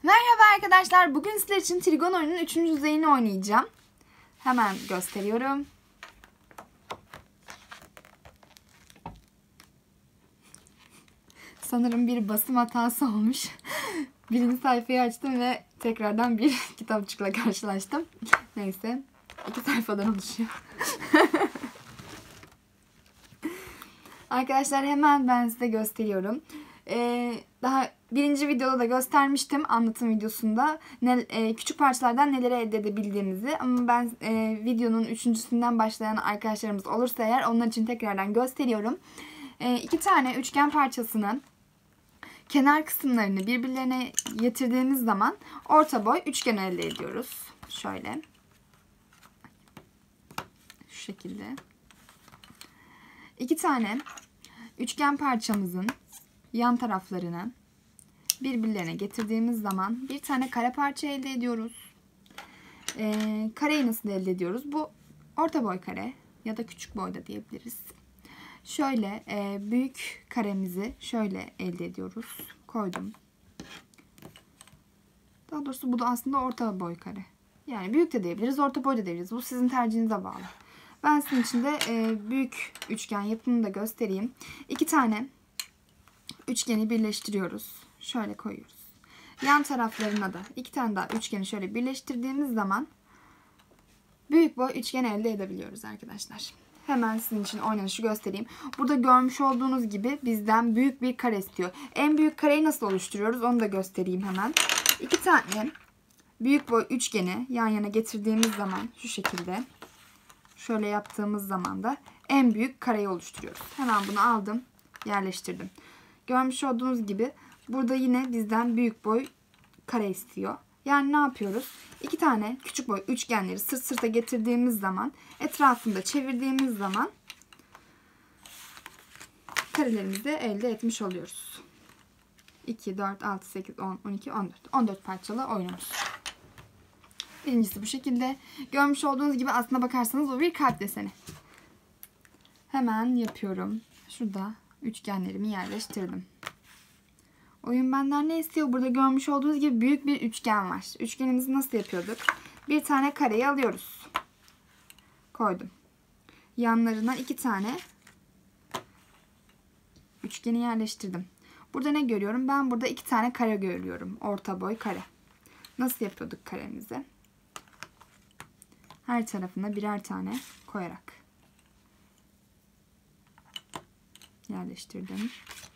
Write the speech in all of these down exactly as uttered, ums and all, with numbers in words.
Merhaba arkadaşlar. Bugün sizler için Trigon oyunun üçüncü düzeyini oynayacağım. Hemen gösteriyorum. Sanırım bir basım hatası olmuş. Birinci sayfayı açtım ve tekrardan bir kitapçıkla karşılaştım. Neyse. iki sayfadan oluşuyor. Arkadaşlar hemen ben size gösteriyorum. Ee, daha birinci videoda da göstermiştim, anlatım videosunda ne, e, küçük parçalardan neleri elde edebildiğimizi, ama ben e, videonun üçüncüsünden başlayan arkadaşlarımız olursa eğer onlar için tekrardan gösteriyorum. E, iki tane üçgen parçasını kenar kısımlarını birbirlerine getirdiğimiz zaman orta boy üçgen elde ediyoruz. Şöyle. Şu şekilde. İki tane üçgen parçamızın yan taraflarını birbirlerine getirdiğimiz zaman bir tane kare parça elde ediyoruz. Ee, kareyi nasıl elde ediyoruz? Bu orta boy kare ya da küçük boy da diyebiliriz. Şöyle e, büyük karemizi şöyle elde ediyoruz. Koydum. Daha doğrusu bu da aslında orta boy kare. Yani büyük de diyebiliriz, orta boy da diyebiliriz. Bu sizin tercihinize bağlı. Ben sizin için de e, büyük üçgen yapımını da göstereyim. İki tane üçgeni birleştiriyoruz. Şöyle koyuyoruz. Yan taraflarına da iki tane daha üçgeni şöyle birleştirdiğimiz zaman büyük boy üçgen elde edebiliyoruz arkadaşlar. Hemen sizin için oynanışı göstereyim. Burada görmüş olduğunuz gibi bizden büyük bir kare istiyor. En büyük kareyi nasıl oluşturuyoruz onu da göstereyim hemen. İki tane büyük boy üçgeni yan yana getirdiğimiz zaman şu şekilde, şöyle yaptığımız zaman da en büyük kareyi oluşturuyoruz. Hemen bunu aldım, yerleştirdim. Görmüş olduğunuz gibi burada yine bizden büyük boy kare istiyor. Yani ne yapıyoruz? İki tane küçük boy üçgenleri sırt sırta getirdiğimiz zaman, etrafında çevirdiğimiz zaman karelerimizi elde etmiş oluyoruz. iki, dört, altı, sekiz, on, on iki, on dört. on dört parçalı oyunumuz. Birincisi bu şekilde. Görmüş olduğunuz gibi aslına bakarsanız o bir kalp deseni. Hemen yapıyorum. Şurada üçgenlerimi yerleştirdim. Oyun benden ne istiyor? Burada görmüş olduğunuz gibi büyük bir üçgen var. Üçgenimizi nasıl yapıyorduk? Bir tane kareyi alıyoruz. Koydum. Yanlarına iki tane üçgeni yerleştirdim. Burada ne görüyorum? Ben burada iki tane kare görüyorum. Orta boy kare. Nasıl yapıyorduk karemizi? Her tarafına birer tane koyarak yerleştirdim.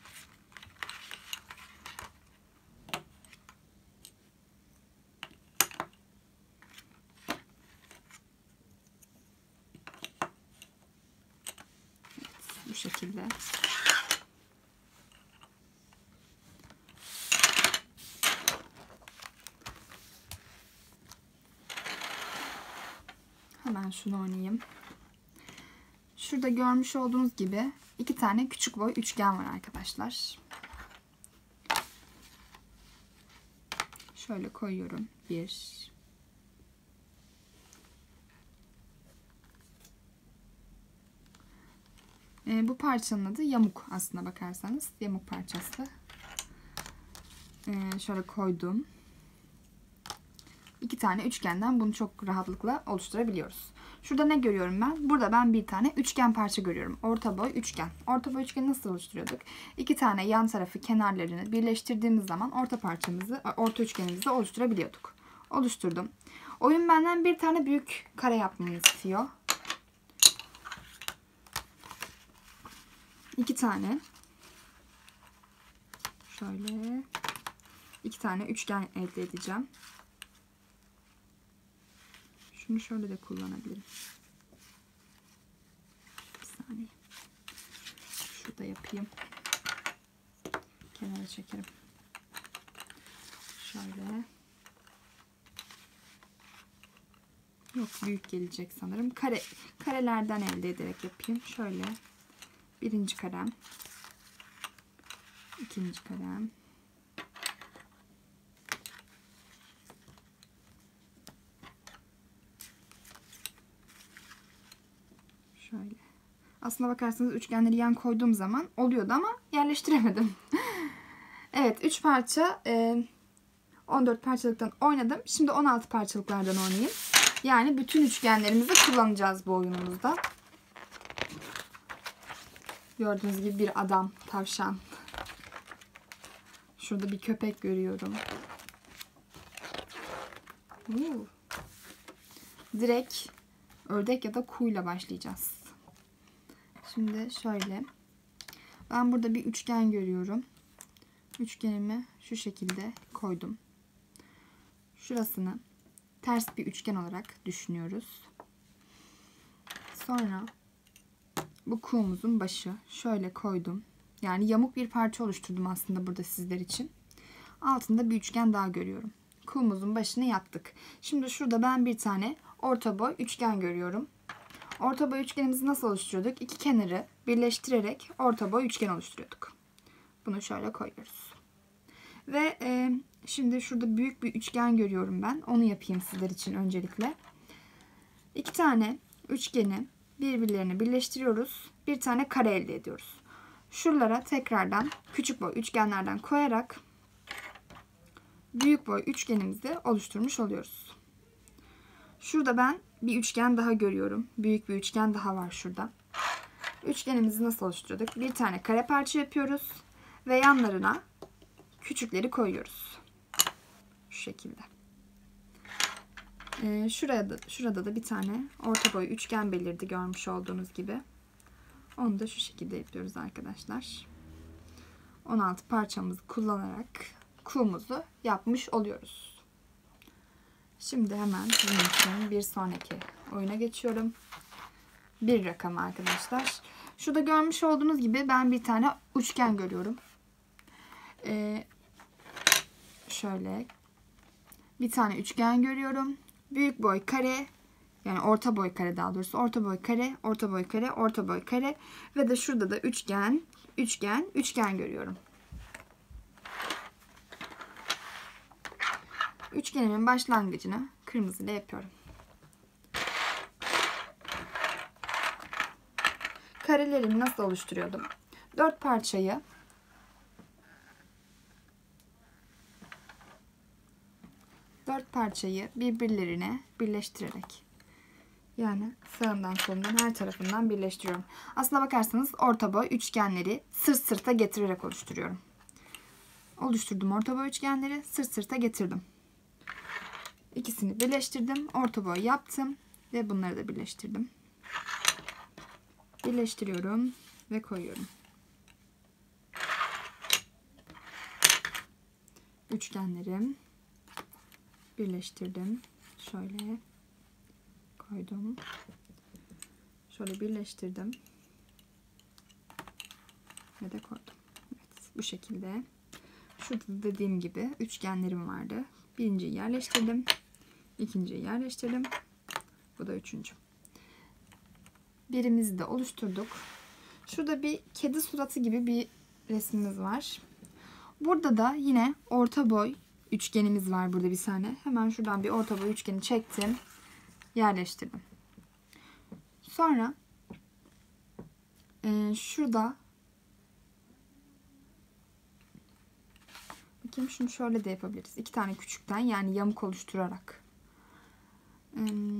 Bu şekilde. Hemen şunu oynayayım. Şurada görmüş olduğunuz gibi iki tane küçük boy üçgen var arkadaşlar. Şöyle koyuyorum. Bir. Ee, bu parçanın adı yamuk aslına bakarsanız. Yamuk parçası. Ee, şöyle koydum. İki tane üçgenden bunu çok rahatlıkla oluşturabiliyoruz. Şurada ne görüyorum ben? Burada ben bir tane üçgen parça görüyorum. Orta boy üçgen. Orta boy üçgeni nasıl oluşturuyorduk? İki tane yan tarafı kenarlarını birleştirdiğimiz zaman orta parçamızı, orta üçgenimizi oluşturabiliyorduk. Oluşturdum. Oyun benden bir tane büyük kare yapmamı istiyor. İki tane. Şöyle. İki tane üçgen elde edeceğim. Şunu şöyle de kullanabilirim. Bir saniye. Şurada yapayım. Kenara çekerim. Şöyle. Yok, büyük gelecek sanırım. Kare, karelerden elde ederek yapayım. Şöyle. Birinci karem. İkinci karem. Şöyle. Aslına bakarsanız üçgenleri yan koyduğum zaman oluyordu ama yerleştiremedim. Evet, üç parça e, on dört parçalıktan oynadım. Şimdi on altı parçalıklardan oynayayım. Yani bütün üçgenlerimizi kullanacağız bu oyunumuzda. Gördüğünüz gibi bir adam, tavşan. Şurada bir köpek görüyorum. Uuu. Direkt ördek ya da kuyla başlayacağız. Şimdi şöyle. Ben burada bir üçgen görüyorum. Üçgenimi şu şekilde koydum. Şurasını ters bir üçgen olarak düşünüyoruz. Sonra bu kuğumuzun başı şöyle koydum. Yani yamuk bir parça oluşturdum aslında burada sizler için. Altında bir üçgen daha görüyorum. Kuğumuzun başını yaptık. Şimdi şurada ben bir tane orta boy üçgen görüyorum. Orta boy üçgenimizi nasıl oluşturuyorduk? İki kenarı birleştirerek orta boy üçgen oluşturuyorduk. Bunu şöyle koyuyoruz. Ve e, şimdi şurada büyük bir üçgen görüyorum ben. Onu yapayım sizler için öncelikle. İki tane üçgeni birbirlerine birleştiriyoruz. Bir tane kare elde ediyoruz. Şuralara tekrardan küçük boy üçgenlerden koyarak büyük boy üçgenimizi oluşturmuş oluyoruz. Şurada ben bir üçgen daha görüyorum. Büyük bir üçgen daha var şurada. Üçgenimizi nasıl oluşturduk? Bir tane kare parça yapıyoruz ve yanlarına küçükleri koyuyoruz. Şu şekilde. Ee, şuraya da, şurada da bir tane orta boy üçgen belirdi görmüş olduğunuz gibi. Onu da şu şekilde yapıyoruz arkadaşlar. on altı parçamızı kullanarak kuğumuzu yapmış oluyoruz. Şimdi hemen sizin için bir sonraki oyuna geçiyorum. Bir rakam arkadaşlar. Şurada görmüş olduğunuz gibi ben bir tane üçgen görüyorum. Ee, şöyle bir tane üçgen görüyorum. Büyük boy kare, yani orta boy kare daha doğrusu orta boy kare, orta boy kare, orta boy kare ve de şurada da üçgen, üçgen, üçgen görüyorum. Üçgenimin başlangıcını kırmızı ile yapıyorum. Karelerimi nasıl oluşturuyordum? Dört parçayı dört parçayı birbirlerine birleştirerek, yani sağından solundan her tarafından birleştiriyorum. Aslına bakarsanız orta boy üçgenleri sırt sırta getirerek oluşturuyorum. Oluşturdum orta boy üçgenleri, sırt sırta getirdim. İkisini birleştirdim, orta boy yaptım ve bunları da birleştirdim. Birleştiriyorum ve koyuyorum. Üçgenlerim birleştirdim. Şöyle koydum. Şöyle birleştirdim. Ve de koydum. Evet, bu şekilde. Şurada dediğim gibi üçgenlerim vardı. Birinciyi yerleştirdim. İkinciyi yerleştirdim. Bu da üçüncü. Birimizi de oluşturduk. Şurada bir kedi suratı gibi bir resmimiz var. Burada da yine orta boy üçgenimiz var burada bir tane. Hemen şuradan bir orta boy üçgeni çektim. Yerleştirdim. Sonra e, şurada bakayım, şunu şöyle de yapabiliriz. İki tane küçükten, yani yamuk oluşturarak. E,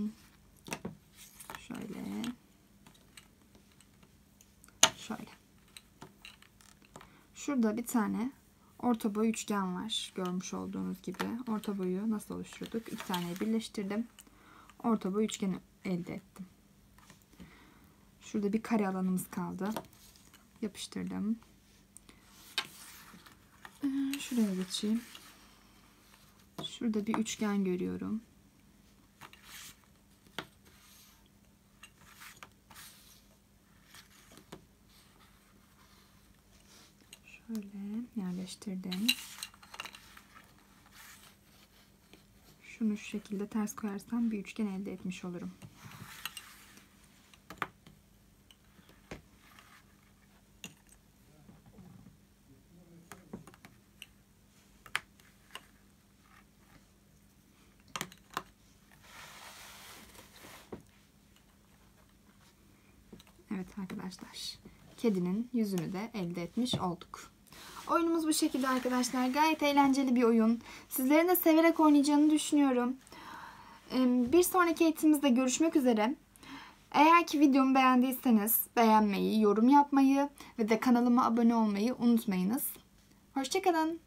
şöyle. Şöyle. Şurada bir tane orta boy üçgen var. Görmüş olduğunuz gibi. Orta boyu nasıl oluşturduk? İki taneyi birleştirdim. Orta boy üçgeni elde ettim. Şurada bir kare alanımız kaldı. Yapıştırdım. Şuraya geçeyim. Şurada bir üçgen görüyorum. Şöyle yerleştirdim. Şunu şu şekilde ters koyarsam bir üçgen elde etmiş olurum. Evet arkadaşlar. Kedinin yüzünü de elde etmiş olduk. Oyunumuz bu şekilde arkadaşlar. Gayet eğlenceli bir oyun. Sizlerin de severek oynayacağını düşünüyorum. Bir sonraki eğitimimizde görüşmek üzere. Eğer ki videomu beğendiyseniz beğenmeyi, yorum yapmayı ve de kanalıma abone olmayı unutmayınız. Hoşça kalın.